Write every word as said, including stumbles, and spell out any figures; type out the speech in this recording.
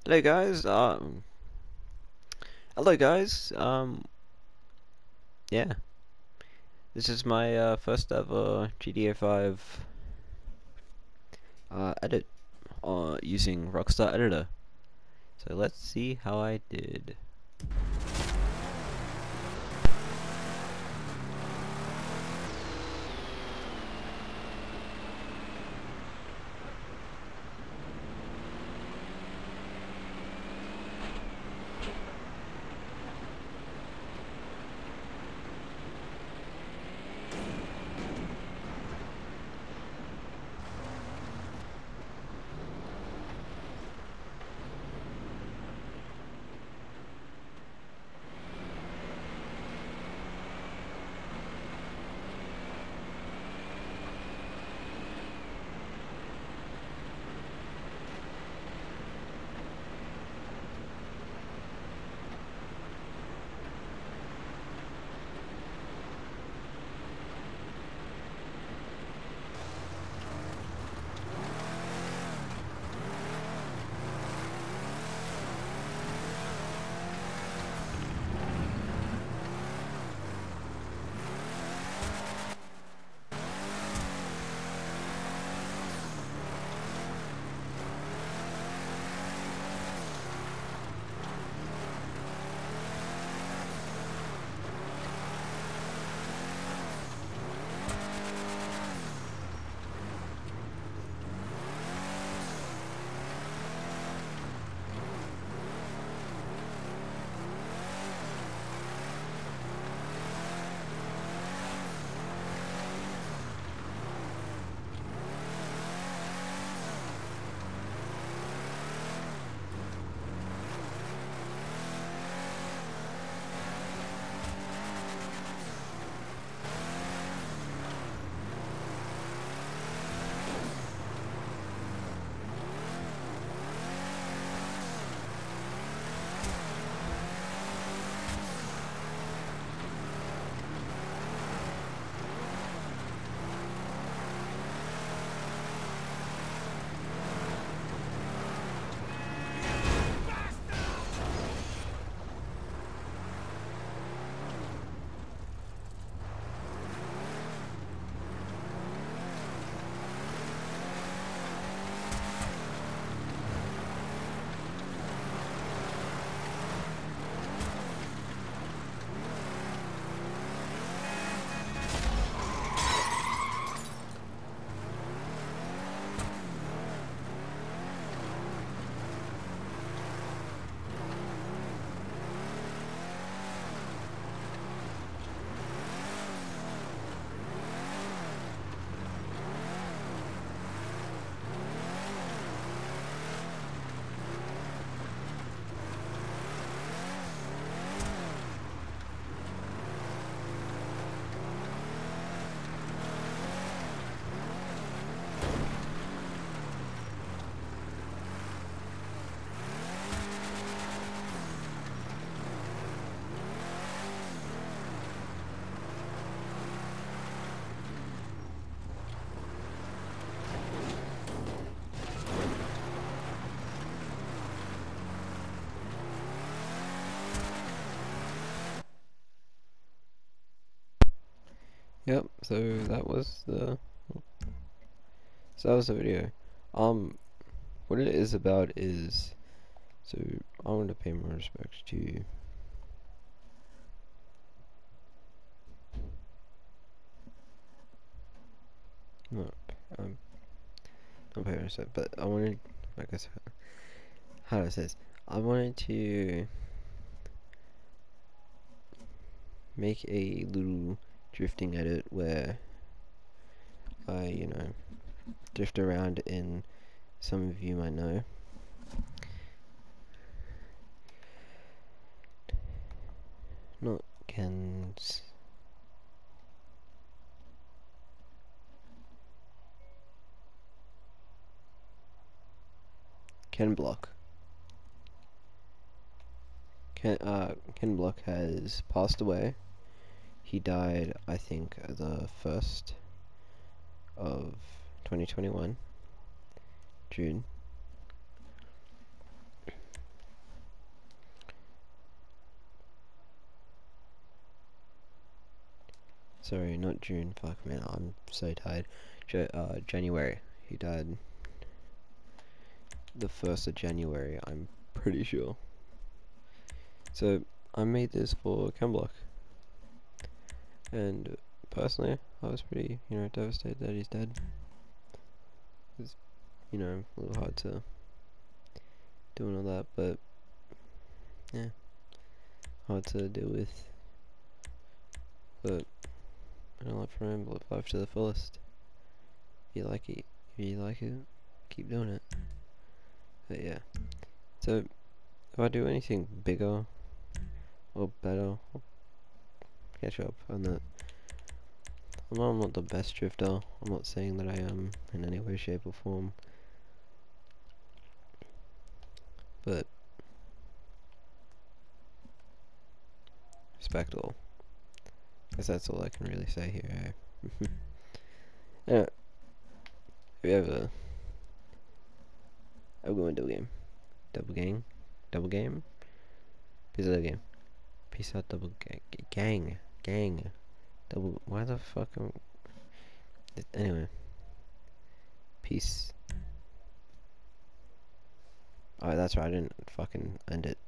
Hello guys, um, hello guys, um, yeah, this is my uh, first ever G T A five uh, edit uh, using Rockstar Editor. So let's see how I did. Yep, so that was the, so that was the video. Um, what it is about is, so I want to pay more respects to, not, um, not pay respect, but I wanted, like I said, how do I say this? I wanted to make a little drifting edit where I, you know, drift around in, some of you might know, not Ken's, Ken Block. Ken, uh, Ken Block has passed away. He died, I think, the first of twenty twenty-one, June. sorry, not June. Fuck man, I'm so tired. J uh, January. He died the first of January. I'm pretty sure. So I made this for Chemblock, and personally, I was pretty, you know, devastated that he's dead. It's, you know, a little hard to do and all that, but yeah, hard to deal with. But I don't live for him. Live life to the fullest. If you like it, if you like it, keep doing it. But yeah. So if I do anything bigger or better, I'll catch up on that. I know I'm not the best drifter. I'm not saying that I am in any way, shape, or form. But respect all. Guess that's all I can really say here. Eh? Anyway, if you ever I'm going double game. Double gang. Double game. Peace out game. Peace out double gang. Gang. Gang. Double. Why the fuck am. Anyway. Peace. Oh, that's right. I didn't fucking end it.